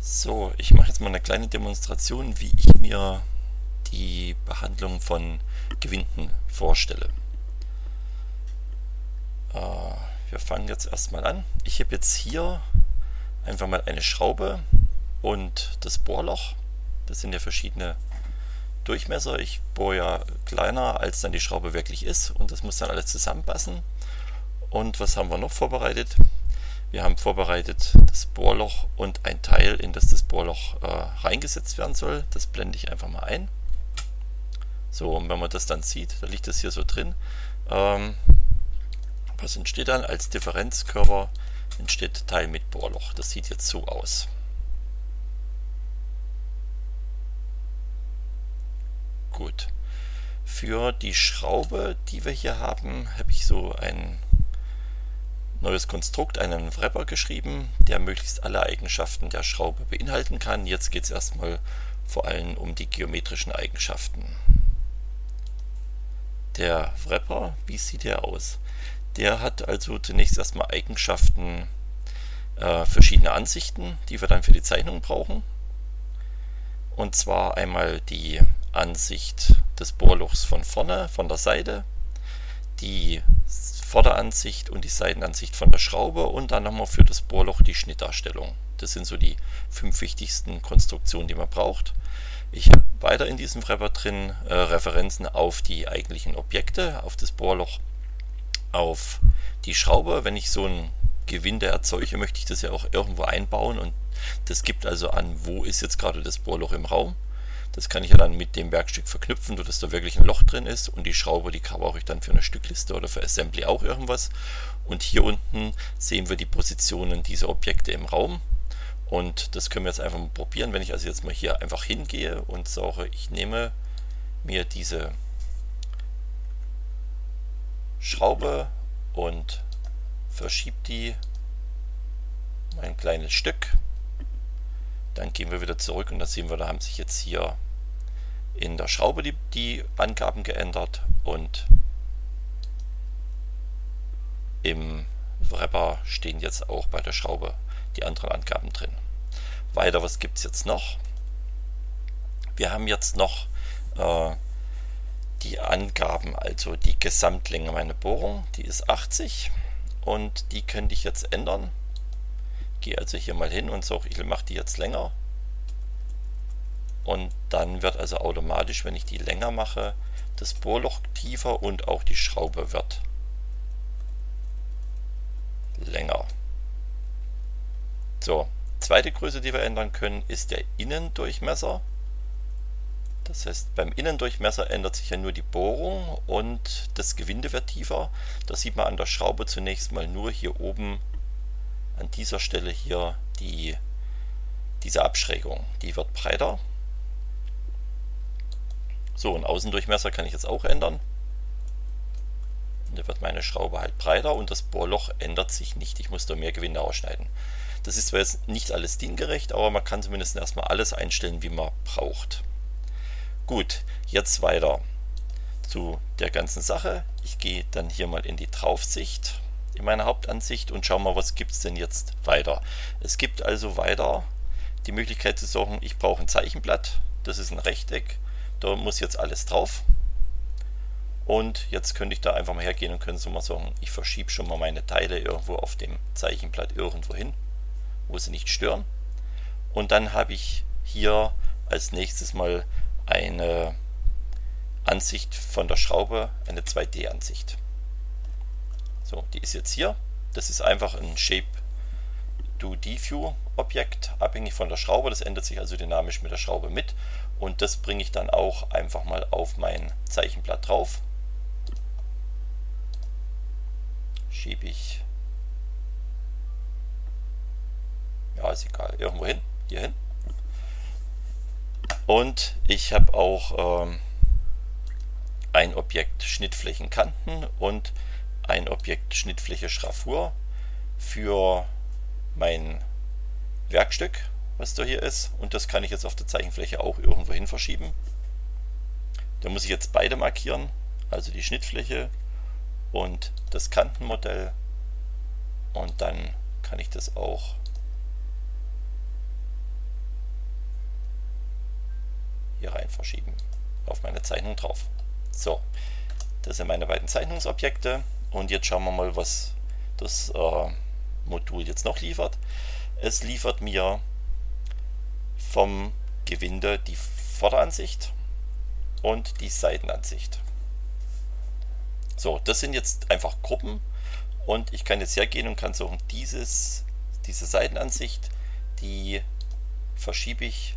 So, ich mache jetzt mal eine kleine Demonstration, wie ich mir die Behandlung von Gewinden vorstelle. Wir fangen jetzt erstmal an. Ich habe jetzt hier einfach mal eine Schraube und das Bohrloch. Das sind ja verschiedene Durchmesser. Ich bohre ja kleiner, als dann die Schraube wirklich ist, und das muss dann alles zusammenpassen. Und was haben wir noch vorbereitet? Wir haben vorbereitet das Bohrloch und ein Teil, in das Bohrloch reingesetzt werden soll. Das blende ich einfach mal ein. So, und wenn man das dann sieht, da liegt das hier so drin. Was entsteht dann? Als Differenzkörper entsteht Teil mit Bohrloch. Das sieht jetzt so aus. Gut. Für die Schraube, die wir hier haben, habe ich so ein neues Konstrukt, einen Wrapper geschrieben, der möglichst alle Eigenschaften der Schraube beinhalten kann. Jetzt geht es erstmal vor allem um die geometrischen Eigenschaften. Der Wrapper, wie sieht der aus? Der hat also zunächst erstmal Eigenschaften, verschiedene Ansichten, die wir dann für die Zeichnung brauchen. Und zwar einmal die Ansicht des Bohrlochs von vorne, von der Seite, die Vorderansicht und die Seitenansicht von der Schraube, und dann haben wir für das Bohrloch die Schnittdarstellung. Das sind so die 5 wichtigsten Konstruktionen, die man braucht. Ich habe weiter in diesem Wrapper drin Referenzen auf die eigentlichen Objekte, auf das Bohrloch, auf die Schraube. Wenn ich so ein Gewinde erzeuge, möchte ich das ja auch irgendwo einbauen, und das gibt also an, wo ist jetzt gerade das Bohrloch im Raum. Das kann ich ja dann mit dem Werkstück verknüpfen, sodass da wirklich ein Loch drin ist, und die Schraube, die brauche ich dann für eine Stückliste oder für Assembly auch irgendwas. Und hier unten sehen wir die Positionen dieser Objekte im Raum, und das können wir jetzt einfach mal probieren. Wenn ich also jetzt mal hier einfach hingehe und sage, ich nehme mir diese Schraube und verschiebe die ein kleines Stück, dann gehen wir wieder zurück, und dann sehen wir, da haben sich jetzt hier in der Schraube die Angaben geändert, und im Wrapper stehen jetzt auch bei der Schraube die anderen Angaben drin. Weiter, was gibt es jetzt noch? Wir haben jetzt noch die Angaben, also die Gesamtlänge meiner Bohrung, die ist 80, und die könnte ich jetzt ändern. Gehe also hier mal hin und sage, ich mache die jetzt länger, und dann wird also automatisch, wenn ich die länger mache, das Bohrloch tiefer und auch die Schraube wird länger. So, zweite Größe, die wir ändern können, ist der Innendurchmesser. Das heißt, beim Innendurchmesser ändert sich ja nur die Bohrung und das Gewinde wird tiefer. Das sieht man an der Schraube zunächst mal nur hier oben an dieser Stelle hier, diese Abschrägung, die wird breiter. So, und Außendurchmesser kann ich jetzt auch ändern. Und da wird meine Schraube halt breiter, und das Bohrloch ändert sich nicht. Ich muss da mehr Gewinde ausschneiden. Das ist zwar jetzt nicht alles diengerecht, aber man kann zumindest erstmal alles einstellen, wie man braucht. Gut, jetzt weiter zu der ganzen Sache. Ich gehe dann hier mal in die Draufsicht in meiner Hauptansicht und schau mal, was gibt es denn jetzt weiter. Es gibt also weiter die Möglichkeit zu sagen, ich brauche ein Zeichenblatt. Das ist ein Rechteck, da muss jetzt alles drauf. Und jetzt könnte ich da einfach mal hergehen und könnte so mal sagen, ich verschiebe schon mal meine Teile irgendwo auf dem Zeichenblatt irgendwo hin, wo sie nicht stören. Und dann habe ich hier als nächstes mal eine Ansicht von der Schraube, eine 2D-Ansicht. So, die ist jetzt hier. Das ist einfach ein Shape-to-View-Objekt, abhängig von der Schraube. Das ändert sich also dynamisch mit der Schraube mit. Und das bringe ich dann auch einfach mal auf mein Zeichenblatt drauf. Schiebe ich, ja, ist egal, irgendwo hin, hier hin. Und ich habe auch ein Objekt Schnittflächenkanten und ein Objekt Schnittfläche Schraffur für mein Werkstück, was da hier ist, und das kann ich jetzt auf der Zeichenfläche auch irgendwo hin verschieben. Da muss ich jetzt beide markieren, also die Schnittfläche und das Kantenmodell, und dann kann ich das auch hier rein verschieben auf meine Zeichnung drauf. So, das sind meine beiden Zeichnungsobjekte und jetzt schauen wir mal, was das Modul jetzt noch liefert. Es liefert mir vom Gewinde die Vorderansicht und die Seitenansicht. So, das sind jetzt einfach Gruppen und ich kann jetzt hergehen und kann sagen, diese Seitenansicht, die verschiebe ich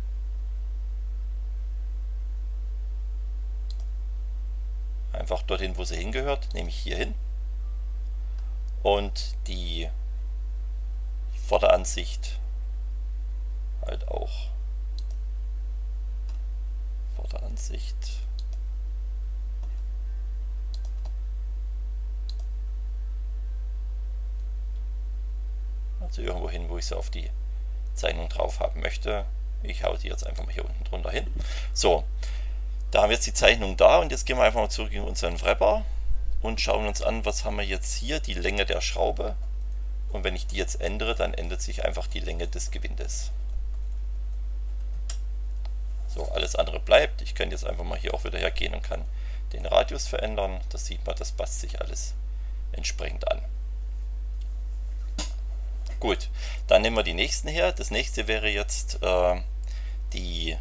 einfach dorthin, wo sie hingehört, nämlich hier hin. Und die Vorderansicht halt auch. Vorderansicht. Also irgendwo hin, wo ich sie auf die Zeichnung drauf haben möchte. Ich hau die jetzt einfach mal hier unten drunter hin. So, da haben wir jetzt die Zeichnung da und jetzt gehen wir einfach mal zurück in unseren Wrapper und schauen uns an, was haben wir jetzt hier, die Länge der Schraube. Und wenn ich die jetzt ändere, dann ändert sich einfach die Länge des Gewindes. So, alles andere bleibt. Ich kann jetzt einfach mal hier auch wieder hergehen und kann den Radius verändern. Das sieht man, das passt sich alles entsprechend an. Gut, dann nehmen wir die nächsten her. Das nächste wäre jetzt die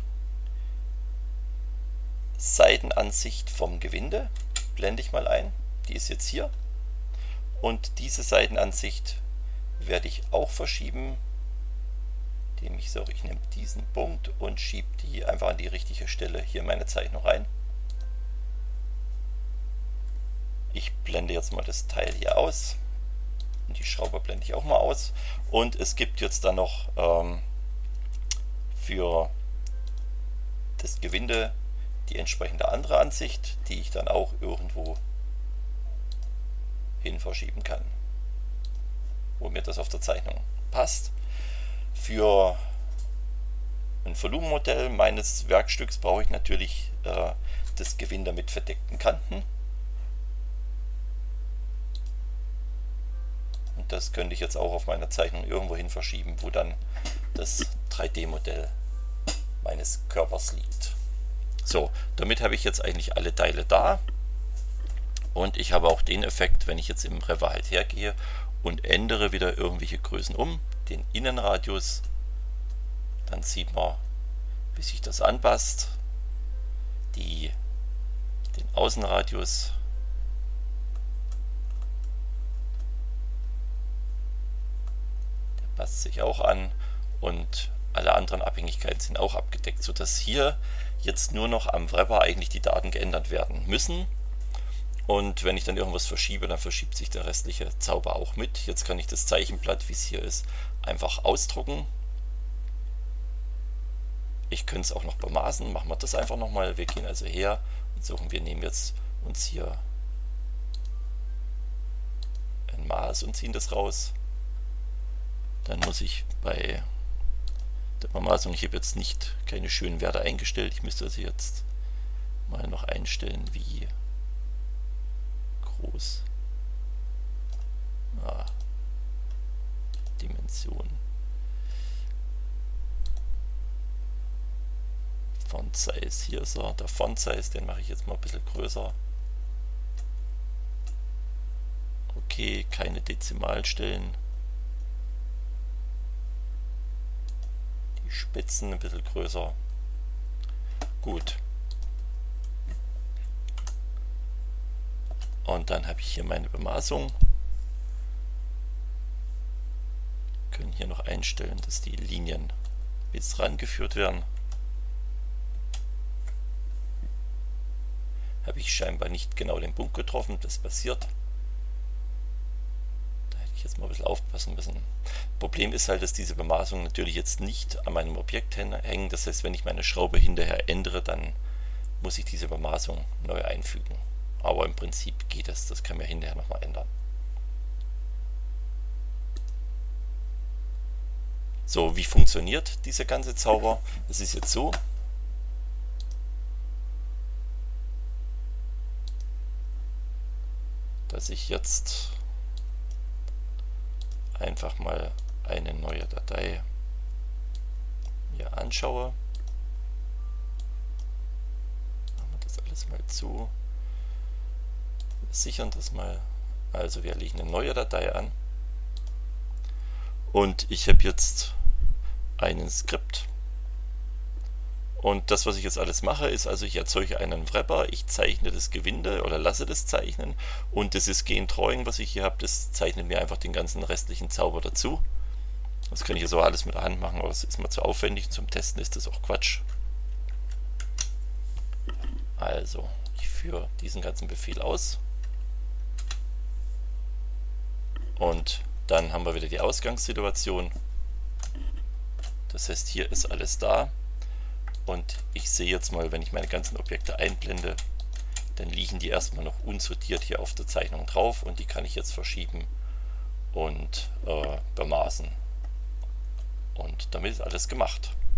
Seitenansicht vom Gewinde. Blende ich mal ein. Die ist jetzt hier. Und diese Seitenansicht werde ich auch verschieben, indem ich sage, ich nehme diesen Punkt und schiebe die einfach an die richtige Stelle hier in meine Zeichnung rein. Ich blende jetzt mal das Teil hier aus. Und die Schraube blende ich auch mal aus. Und es gibt jetzt dann noch für das Gewinde die entsprechende andere Ansicht, die ich dann auch irgendwo hin verschieben kann, wo mir das auf der Zeichnung passt. Für ein Volumenmodell meines Werkstücks brauche ich natürlich das Gewinde mit verdeckten Kanten. Und das könnte ich jetzt auch auf meiner Zeichnung irgendwo hin verschieben, wo dann das 3D-Modell meines Körpers liegt. So, damit habe ich jetzt eigentlich alle Teile da. Und ich habe auch den Effekt, wenn ich jetzt im Wrapper halt hergehe und ändere wieder irgendwelche Größen um, den Innenradius, dann sieht man, wie sich das anpasst, den Außenradius, der passt sich auch an und alle anderen Abhängigkeiten sind auch abgedeckt, sodass hier jetzt nur noch am Wrapper eigentlich die Daten geändert werden müssen. Und wenn ich dann irgendwas verschiebe, dann verschiebt sich der restliche Zauber auch mit. Jetzt kann ich das Zeichenblatt, wie es hier ist, einfach ausdrucken. Ich könnte es auch noch bemaßen. Machen wir das einfach nochmal. Wir gehen also her und suchen, wir nehmen jetzt uns hier ein Maß und ziehen das raus. Dann muss ich bei der Bemaßung, ich habe jetzt keine schönen Werte eingestellt. Ich müsste also jetzt mal noch einstellen, wie groß. Dimension. Font Size, hier ist er. Der Font Size, den mache ich jetzt mal ein bisschen größer. Okay, keine Dezimalstellen. Die Spitzen ein bisschen größer. Gut. Und dann habe ich hier meine Bemaßung. Wir können hier noch einstellen, dass die Linien bis rangeführt werden. Habe ich scheinbar nicht genau den Punkt getroffen, das passiert. Da hätte ich jetzt mal ein bisschen aufpassen müssen. Problem ist halt, dass diese Bemaßungen natürlich jetzt nicht an meinem Objekt hängen. Das heißt, wenn ich meine Schraube hinterher ändere, dann muss ich diese Bemaßung neu einfügen. Aber im Prinzip geht es, das kann man hinterher nochmal ändern. So, wie funktioniert dieser ganze Zauber? Es ist jetzt so, dass ich jetzt einfach mal eine neue Datei mir anschaue. zu sichern das mal. Also wir legen eine neue Datei an und ich habe jetzt einen Skript. Und das, was ich jetzt alles mache, ist also, ich erzeuge einen Wrapper, ich zeichne das Gewinde oder lasse das zeichnen und das ist Drawing, was ich hier habe, das zeichnet mir einfach den ganzen restlichen Zauber dazu. Das kann ich so alles mit der Hand machen, aber das ist mal zu aufwendig. Zum Testen ist das auch Quatsch. Also, ich führe diesen ganzen Befehl aus und dann haben wir wieder die Ausgangssituation. Das heißt, hier ist alles da. Und ich sehe jetzt mal, wenn ich meine ganzen Objekte einblende, dann liegen die erstmal noch unsortiert hier auf der Zeichnung drauf und die kann ich jetzt verschieben und bemaßen. Und damit ist alles gemacht.